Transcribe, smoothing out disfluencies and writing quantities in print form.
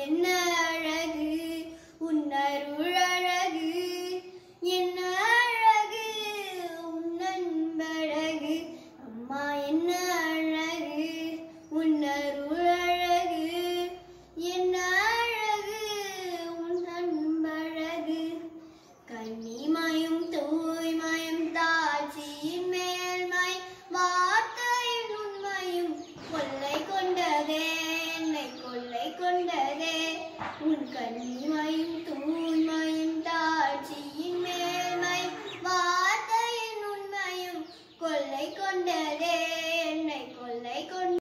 என்ன அழகு உன் அருள் அழகு, என்ன அழகு உன் அன்பழகு. அம்மா என்ன அழகு உன் அருள் அழகு, என்ன அழகு உன் அன்பழகு. கன்னிமயம் தூய்மயம் தாட்சியின் மேல்மை வார்த்தையின் உண்மையும் கொள்ளை கொண்டதே, என்னை கொள்ளை கொண்டதே. உன் கண்ணி